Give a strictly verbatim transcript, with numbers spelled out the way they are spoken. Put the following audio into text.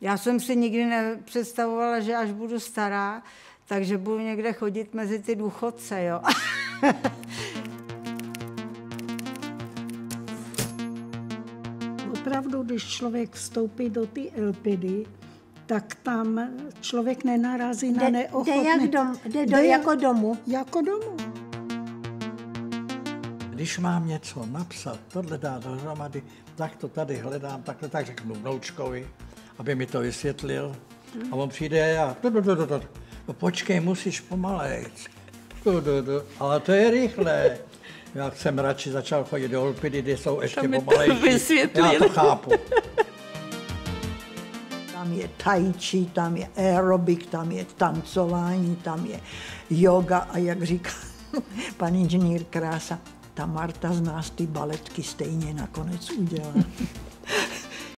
Já jsem si nikdy nepředstavovala, že až budu stará, takže budu někde chodit mezi ty důchodce, jo. Opravdu, když člověk vstoupí do ty Elpidy, tak tam člověk nenarazí na neochotné. Jde, jak dom, jde, do, jde jako domů. Jako domů. Když mám něco napsat, tohle dá dohromady, tak to tady hledám, takhle tak řeknu vnoučkovi, aby mi to vysvětlil. A on přijde a já, no počkej, musíš pomalejc. Ale to je rychlé. Já jsem radši začal chodit do Elpidy, kde jsou ještě pomalejší. Já to chápu. Tam je tai chi, tam je aerobik, tam je tancování, tam je yoga a jak říká pan inženýr Krása, ta Marta z nás ty baletky stejně nakonec udělá.